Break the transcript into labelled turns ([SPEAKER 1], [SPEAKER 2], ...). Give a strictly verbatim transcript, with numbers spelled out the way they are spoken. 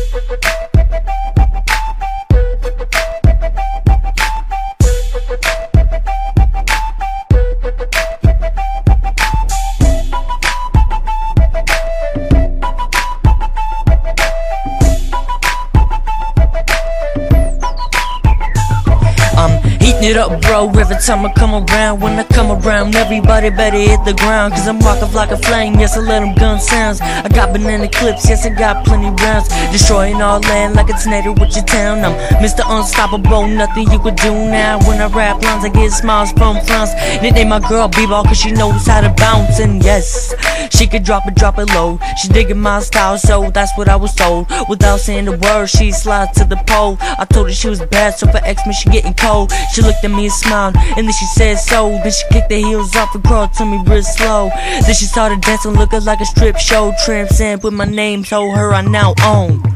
[SPEAKER 1] It up, bro, every time I come around. When I come around, everybody better hit the ground, cause I'm rockin' like a flame, yes, I let them gun sounds. I got banana clips, yes, I got plenty rounds. Destroying all land like it's native with your town. I'm Mister Unstoppable, nothing you could do now. When I rap lines, I get smiles from frowns. Nickname my girl bball, cause she knows how to bounce. And yes, she could drop it, drop it low. She diggin' my style, so that's what I was told. Without saying a word, she slides to the pole. I told her she was bad, so for Xmas she getting cold. She looked at me and smiled, and then she said so. Then she kicked the heels off and crawled to me real slow. Then she started dancing, looking like a strip show. Tramp and put my name, told her I now own.